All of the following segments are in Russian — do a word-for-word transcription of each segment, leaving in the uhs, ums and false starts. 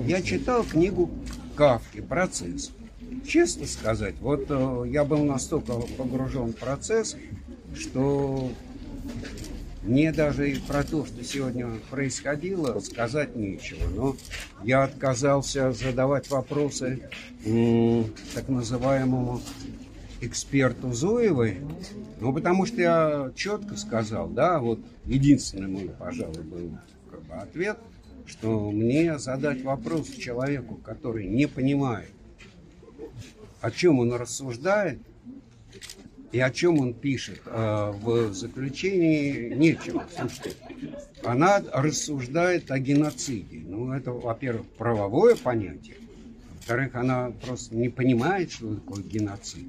я читал книгу Кафки «Процесс». Честно сказать, вот э, я был настолько погружен в процесс, что мне даже и про то, что сегодня происходило, сказать нечего. Но я отказался задавать вопросы м, так называемому эксперту Зуевой, ну, потому что я четко сказал, да, вот единственный мой, пожалуй, был как бы ответ, что мне задать вопрос человеку, который не понимает, о чем он рассуждает и о чем он пишет, э, в заключении нечего. Слушайте, она рассуждает о геноциде. Ну, это, во-первых, правовое понятие. Во-вторых, она просто не понимает, что такое геноцид.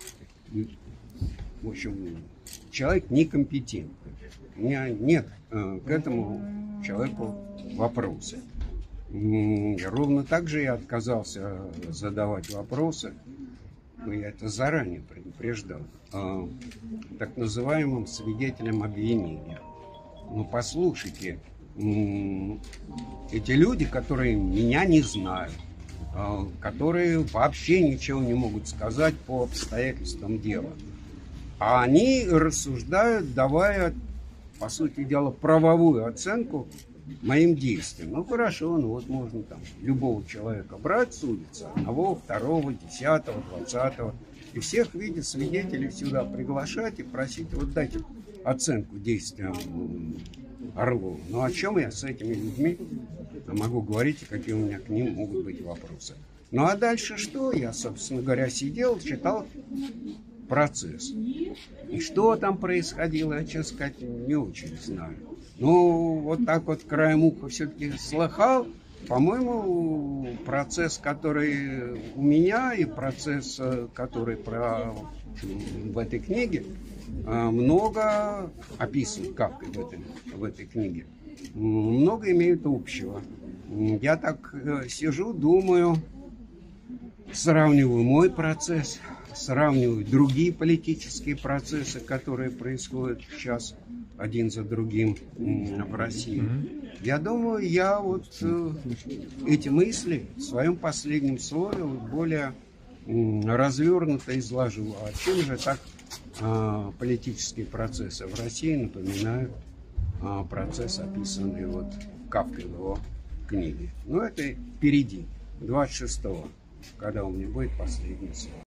В общем, человек некомпетентный. У меня нет э, к этому человеку вопроса. Ровно так же я отказался задавать вопросы, но я это заранее предупреждал, э, так называемым свидетелям обвинения. Ну, послушайте, э, эти люди, которые меня не знают, э, которые вообще ничего не могут сказать по обстоятельствам дела, а они рассуждают, давая, по сути дела, правовую оценку моим действиям. Ну хорошо, ну вот можно там любого человека брать, судиться, одного, второго, десятого, двадцатого, и всех в виде свидетелей сюда приглашать и просить, вот дайте оценку действиям Орлова. Ну о чем я с этими людьми могу говорить и какие у меня к ним могут быть вопросы? Ну а дальше что? Я, собственно говоря, сидел, читал «Процесс». И что там происходило, я, честно сказать, не очень знаю. Ну, вот так вот краем уха все-таки слыхал. По-моему, процесс, который у меня, и процесс, который про, в этой книге, много описан Кафкой в этой, в этой книге. Много имеют общего. Я так сижу, думаю, сравниваю мой процесс, сравниваю другие политические процессы, которые происходят сейчас один за другим в России. Я думаю, я вот э, эти мысли в своем последнем слове более э, развернуто изложу. А чем же так э, политические процессы в России напоминают э, процесс, описанный вот Кафкой в его книге? Ну, это впереди, двадцать шестого, когда у меня будет последнее слово.